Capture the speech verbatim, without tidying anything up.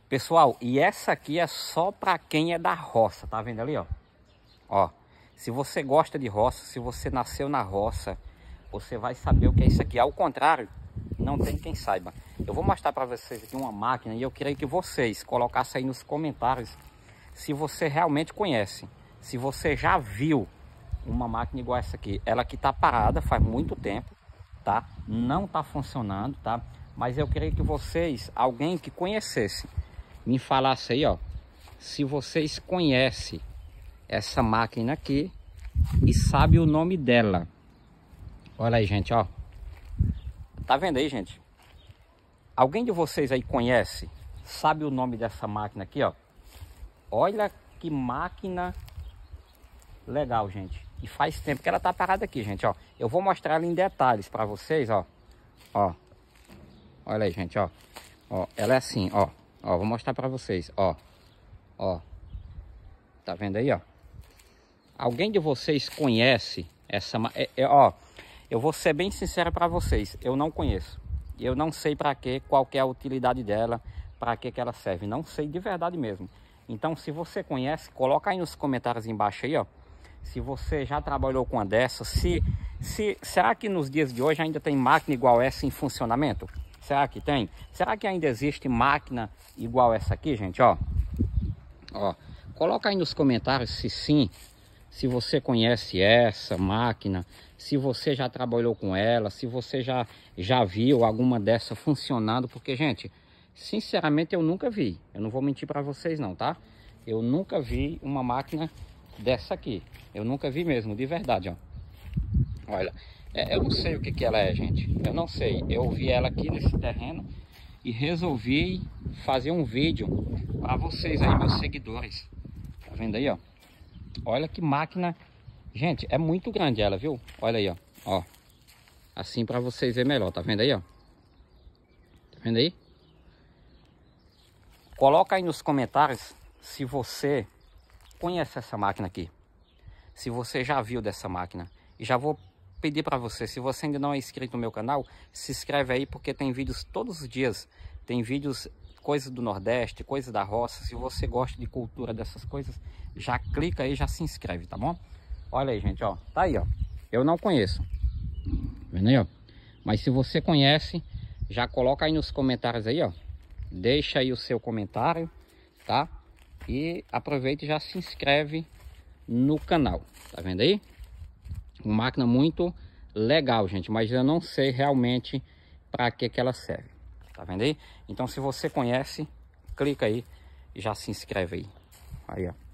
Pessoal, e essa aqui é só para quem é da roça, tá vendo ali, ó? Ó, se você gosta de roça, se você nasceu na roça, você vai saber o que é isso aqui. Ao contrário, não tem quem saiba. Eu vou mostrar para vocês aqui uma máquina e eu queria que vocês colocassem aí nos comentários se você realmente conhece, se você já viu uma máquina igual essa aqui. Ela aqui tá parada faz muito tempo, tá? Não tá funcionando, tá? Mas eu queria que vocês, alguém que conhecesse, me falasse aí, ó, se vocês conhecem essa máquina aqui e sabe o nome dela. Olha aí, gente, ó. Tá vendo aí, gente? Alguém de vocês aí conhece, sabe o nome dessa máquina aqui, ó? Olha que máquina legal, gente. E faz tempo que ela tá parada aqui, gente, ó. Eu vou mostrar ela em detalhes para vocês, ó. Ó. Olha aí, gente, ó. Ó, ela é assim, ó. Ó, vou mostrar para vocês, ó. Ó. Tá vendo aí, ó? Alguém de vocês conhece essa máquina? É, é, ó, eu vou ser bem sincero para vocês. Eu não conheço. Eu não sei para que, qual que é a utilidade dela, para que que ela serve. Não sei de verdade mesmo. Então, se você conhece, coloca aí nos comentários embaixo aí, ó. Se você já trabalhou com uma dessas, se, se, será que nos dias de hoje ainda tem máquina igual essa em funcionamento? Será que tem? Será que ainda existe máquina igual essa aqui, gente? Ó, ó, coloca aí nos comentários se sim, se você conhece essa máquina, se você já trabalhou com ela, se você já, já viu alguma dessa funcionando, porque, gente, sinceramente eu nunca vi. Eu não vou mentir para vocês não, tá? Eu nunca vi uma máquina dessa aqui. Eu nunca vi mesmo, de verdade, ó. Olha, é, eu não sei o que que ela é, gente. Eu não sei. Eu vi ela aqui nesse terreno e resolvi fazer um vídeo para vocês aí, meus seguidores. Tá vendo aí, ó? Olha que máquina. Gente, é muito grande ela, viu? Olha aí, ó. Ó. Assim para vocês verem melhor. Tá vendo aí, ó? Tá vendo aí? Coloca aí nos comentários se você conhece essa máquina aqui. Se você já viu dessa máquina. E já vou pedir para você, se você ainda não é inscrito no meu canal, se inscreve aí, porque tem vídeos todos os dias. Tem vídeos, coisas do Nordeste, coisas da roça. Se você gosta de cultura dessas coisas, já clica aí, já se inscreve, tá bom? Olha aí, gente, ó. Tá aí, ó. Eu não conheço. Vendo aí, ó? Mas se você conhece, já coloca aí nos comentários aí, ó. Deixa aí o seu comentário, tá? E aproveita e já se inscreve no canal. Tá vendo aí? Uma máquina muito legal, gente. Mas eu não sei realmente para que que ela serve. Tá vendo aí? Então, se você conhece, clica aí e já se inscreve aí. Aí, ó.